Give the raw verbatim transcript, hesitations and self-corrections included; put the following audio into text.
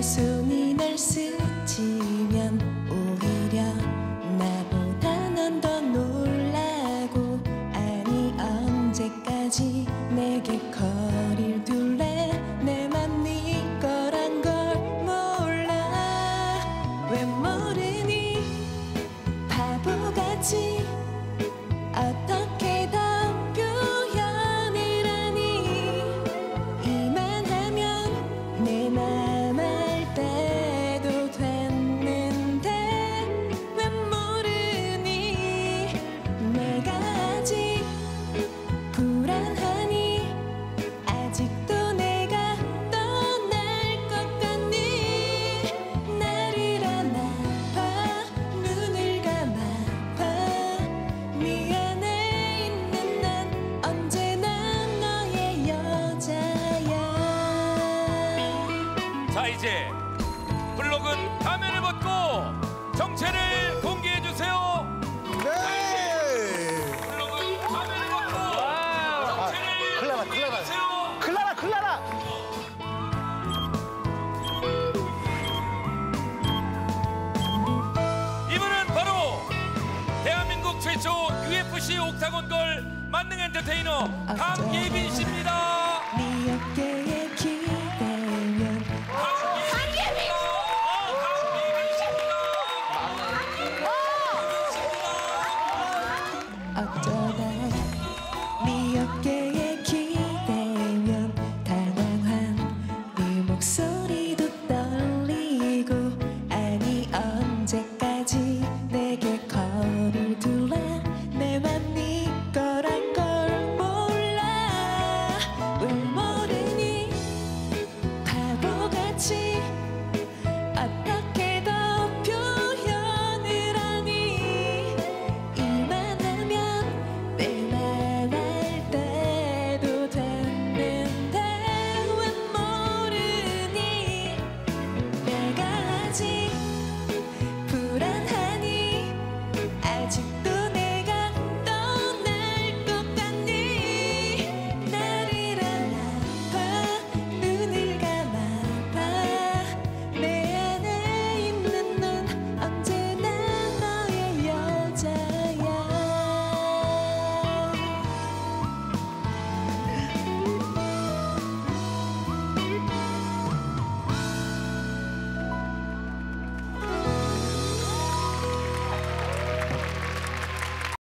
손이 널 스치면 오히려 나보다 넌 더 놀라고 아니 언제까지 내게 거리를 둘래 내 맘 네 거란 걸 몰라 왜 모르니 바보같이 어떻게 더 표현을 하니 이만하면 내 맘 알 때도 됐는데 왜 모르니 내가 아직 불안하니 아직도 내가 떠날 것 같니 나를 안아봐 눈을 감아봐 미안해 있는 난 언제나 너의 여자야. 자, 이제 블록은 가면을 벗고 정체를 공개해주세요. 네. 블록은 가면을 벗고 정체를 클라라, 클라라. 공개해주세요. 클라라, 클라라. 이분은 바로 대한민국 최초 유에프씨 옥타곤 걸 만능 엔터테이너 강예빈 씨입니다.